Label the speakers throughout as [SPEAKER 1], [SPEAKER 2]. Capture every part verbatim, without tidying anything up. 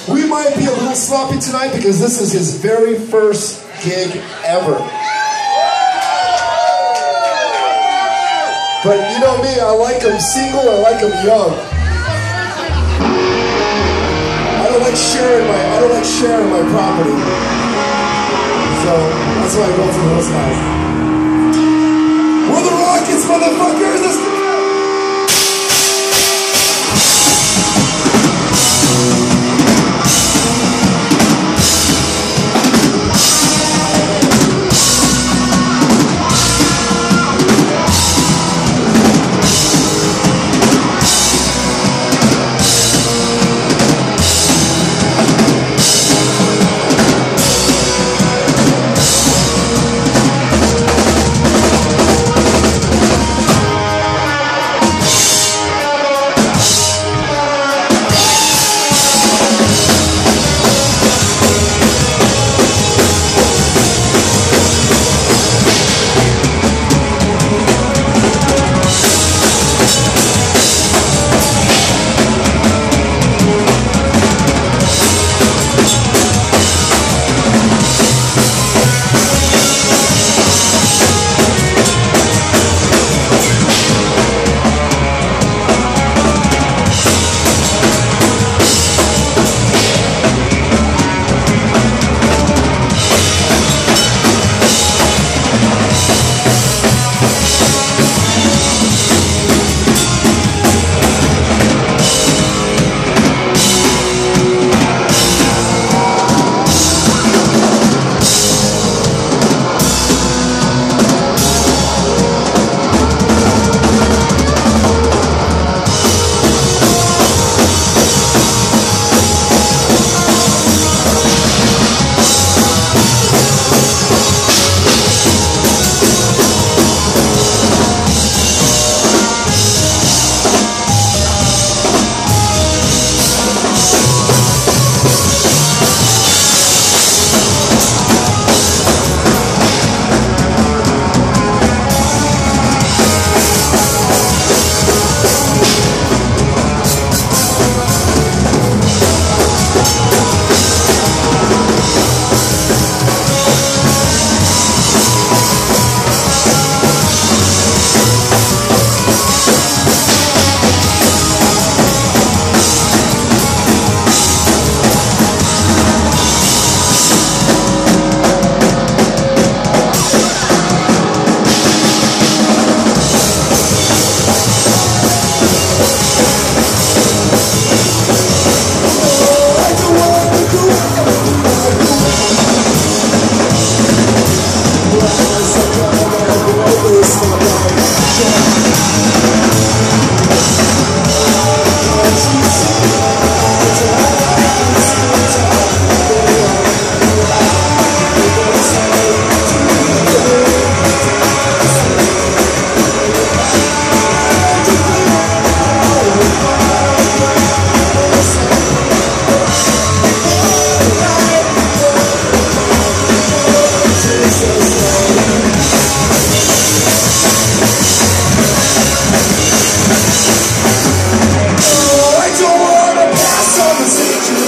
[SPEAKER 1] We might be a little sloppy tonight because this is his very first gig ever. But you know me, I like him single, I like him young. I don't like sharing my I don't like sharing my property. So that's why I go for those guys. We're the Rocketz, motherfuckers! Let's go!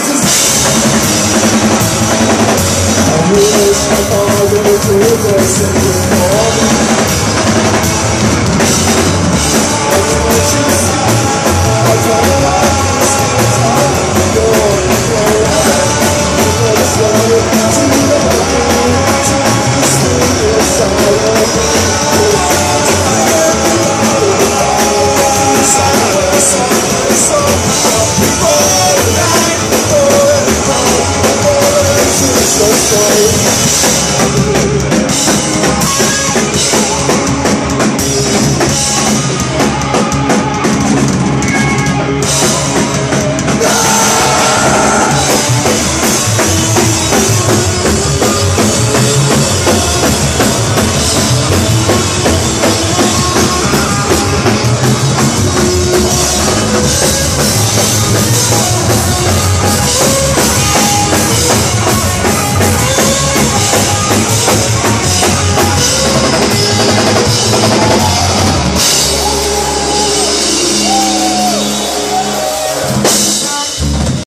[SPEAKER 2] I wish I thought we were